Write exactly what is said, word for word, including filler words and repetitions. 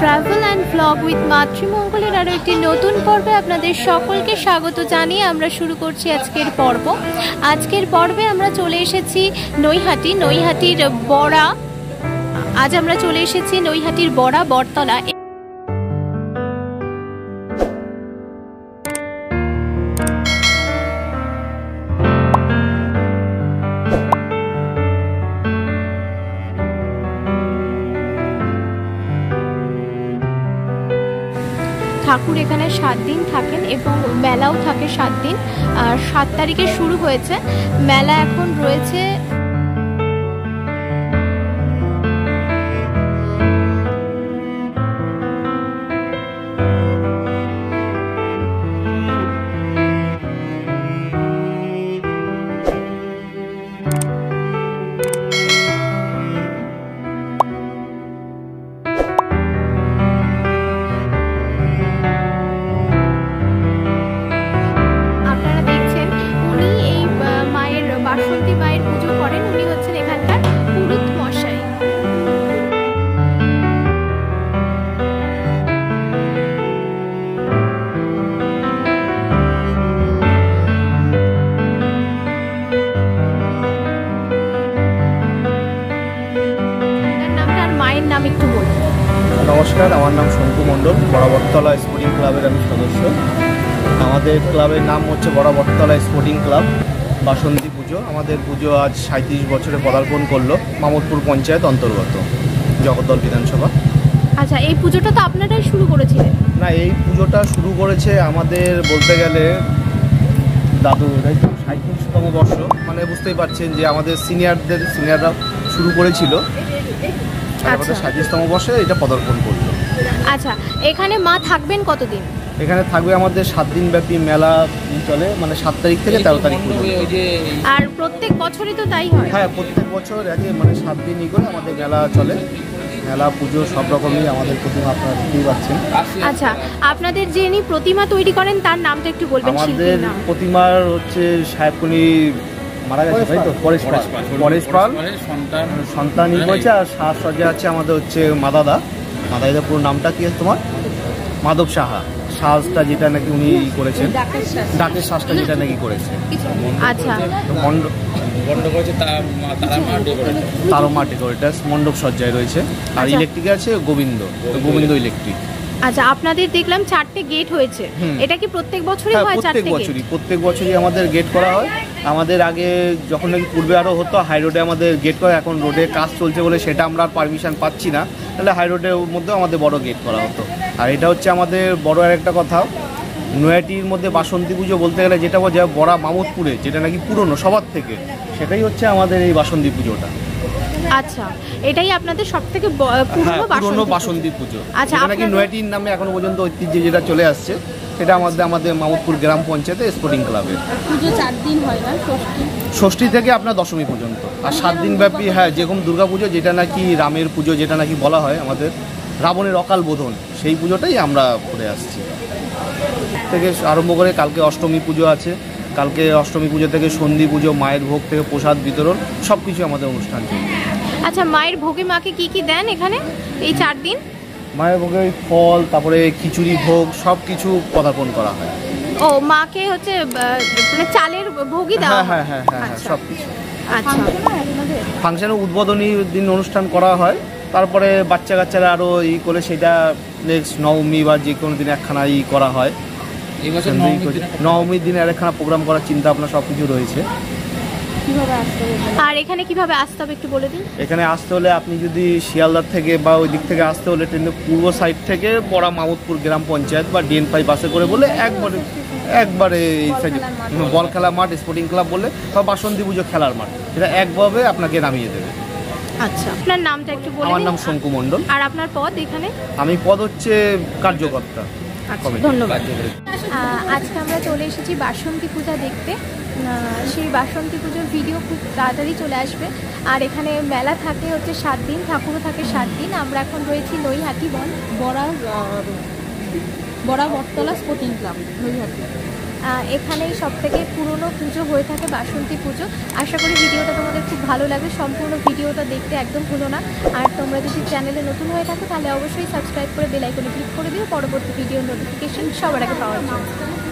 Travel and blog with মাতৃমঙ্গলের আরও একটি নতুন পর্বে আপনাদের সকলকে স্বাগত জানিয়ে আমরা শুরু করছি আজকের পর্ব। আজকের পর্বে আমরা চলে এসেছি নৈহাটি, নৈহাটির বড়া। আজ আমরা চলে এসেছি নৈহাটির বড়া বটতলা। ঠাকুর এখানে সাত দিন থাকেন এবং মেলাও থাকে সাত দিন। আর সাত তারিখে শুরু হয়েছে মেলা, এখন রয়েছে বাসন্তী মায়ের পুজো করেন। উনি হচ্ছেন এখানকার পুরোহিত মশাই। নামটা আর মায়ের নাম একটু বলুন। নমস্কার, আমার নাম শঙ্কু মণ্ডল, বড়াবটতলা স্পোর্টিং ক্লাবের আমি সদস্য। আমাদের ক্লাবের নাম হচ্ছে বড়াবটতলা স্পোর্টিং ক্লাব। বাসন্তী পুজো, আমাদের পুজো আজ সাঁত্রিশ বছরে পদার্পণ করলো। মামুদপুর পঞ্চায়েত অন্তর্গত, জগদ্দল বিধানসভা। আচ্ছা, এই পুজোটা তো আপনারাই শুরু করেছিলেন? না, এই পুজোটা শুরু করেছে আমাদের বলতে গেলে দাদু, তাই তো সাঁত্রিশতম বর্ষ, মানে বুঝতেই পারছেন যে আমাদের সিনিয়রদের সিনিয়ররা শুরু করেছিল। আমাদের সাঁত্রিশতম বর্ষে এটা পদার্পণ করলো। আচ্ছা, এখানে মা থাকবেন কতদিন? এখানে থাকবে আমাদের সাত দিন ব্যাপী মেলা চলে, মানে সাত তারিখ থেকে তেরো তারিখ পর্যন্ত। আর প্রত্যেক বছরই তো তাই হয়? হ্যাঁ, প্রত্যেক বছর আগে মানে সাত দিনই করে আমাদের মেলা চলে। মেলা পুজো সব রকমই আমাদের প্রতিমা আপনারা দেখতেই পাচ্ছেন। আচ্ছা, আপনাদের যিনি প্রতিমা তৈরি করেন তার নামটা একটু বলবেন? আমাদের প্রতিমার হচ্ছে সাহেবকুনি মারা গেছে, তাই তো পরেশ পাল। পরেশ পাল সন্তানই করেছে। আর সাজসজ্জা আছে আমাদের হচ্ছে মাদাদা। মাদাদা পুরো নামটা কি তোমার? মাধব সাহা। সাজটা যেটা নাকি উনি করেছেন, ডাকের সাজটা যেটা নাকি করেছে। আচ্ছা, তারও মা ডেকোরেটার্স মণ্ডপ সজ্জায় রয়েছে। আর ইলেকট্রিকে আছে গোবিন্দ, গোবিন্দ ইলেকট্রিক। আচ্ছা, আপনাদের দেখলাম চারটে গেট হয়েছে, এটা কি প্রত্যেক বছরই হয়? প্রত্যেক বছরই প্রত্যেক বছরই আমাদের গেট করা হয়। আমাদের আগে যখন নাকি পূর্বে আরও হতো হাই রোডে আমাদের গেট করা, এখন রোডে কাজ চলছে বলে সেটা আমরা আর পারমিশন পাচ্ছি না, তাহলে হাই রোডের মধ্যেও আমাদের বড় গেট করা হতো। আর এটা হচ্ছে আমাদের বড় আর একটা কথা, নৈহাটির মধ্যে বাসন্তী পুজো বলতে গেলে যেটা বোঝায় বড়া মামুদপুরে, যেটা নাকি পুরনো সবার থেকে, সেটাই হচ্ছে আমাদের এই বাসন্তী পুজোটা। আচ্ছা, এটাই আপনাদের সব থেকে পুরনো বাসন্তী পুজো। আচ্ছা, নাকি নৈহাটির নামে এখনো পর্যন্ত ঐতিহ্য যেটা চলে আসছে, সেটা আমাদের আমাদের মামুদপুর গ্রাম পঞ্চায়েতে স্পোর্টিং ক্লাবের পুজো চার দিন হয় না? ষষ্ঠী থেকে আপনার দশমী পর্যন্ত, আর সাত দিন ব্যাপী। হ্যাঁ, যেরকম দুর্গা পুজো যেটা নাকি রামের পুজো, যেটা নাকি বলা হয় আমাদের রাবণের অকাল বোধন, সেই পুজোটাই আমরা করে আসছি থেকে আরম্ভ করে। কালকে অষ্টমী পুজো আছে, কালকে অষ্টমী পুজো থেকে সন্ধি পুজো, মায়ের ভোগ থেকে প্রসাদ বিতরণ, সব কিছু আমাদের অনুষ্ঠান চলছে। আচ্ছা, মায়ের ভোগে মাকে কি কি দেন এখানে এই চার দিন? মায়ের ভোগে ফল, তারপরে খিচুড়ি ভোগ, সব কিছু পদার্পণ করা হয়। ও, মাকে হচ্ছে মানে চালের ভোগই দেওয়া? হ্যাঁ হ্যাঁ হ্যাঁ হ্যাঁ, সব কিছু। আচ্ছা, ফাংশনে উদ্বোধনী দিন অনুষ্ঠান করা হয়, তারপরে বাচ্চা কাচ্চারা আরও ই করে সেটা নেক্সট নবমী বা যে কোনো দিন একখানা ই করা হয়। নবমীর দিনে আরেকখানা প্রোগ্রাম করার চিন্তা ভাবনা সব কিছু রয়েছে। আর এখানে কিভাবে আসতে হবে একটু বলে দিন। এখানে আসতে হলে আপনি যদি শিয়ালদার থেকে বা ওই দিক থেকে আসতে হলে ট্রেনের পূর্ব সাইড থেকে বড়া মামুদপুর গ্রাম পঞ্চায়েত বা ডিএন ফাইভ বাসে করে বলে একবারে একবারে এই সাইডে বল খেলা মাঠ স্পোর্টিং ক্লাব বলে বা বাসন্তী পুজো খেলার মাঠ, সেটা একভাবে আপনাকে নামিয়ে দেবে। আচ্ছা, আপনার নামটা একটু বলুন। আমার নাম শঙ্কু মণ্ডল। আর আপনার পদ এখানে? আমি পদ হচ্ছে কার্যকর্তা। ধন্যবাদ। আজকে আমরা চলে এসেছি বাসন্তী পূজা দেখতে। সেই বাসন্তী পুজোর ভিডিও খুব তাড়াতাড়ি চলে আসবে। আর এখানে মেলা থাকে হচ্ছে সাত দিন, ঠাকুরও থাকে সাত দিন। আমরা এখন রয়েছি নৈহাটি বন বড়া বড়া বটতলা স্পোর্টিং ক্লাব নৈহাটি। এখানেই সব থেকে পুরনো পুজো হয়ে থাকে বাসন্তী পুজো। আশা করি ভিডিওটা তোমাদের খুব ভালো লাগবে, সম্পূর্ণ ভিডিওটা দেখতে একদম ভুলো না। আর তোমরা যদি চ্যানেলে নতুন হয়ে থাকো তাহলে অবশ্যই সাবস্ক্রাইব করে বেল আইকনে ক্লিক করে দিও পরবর্তী ভিডিও নোটিফিকেশন সবার আগে পাওয়ার জন্য।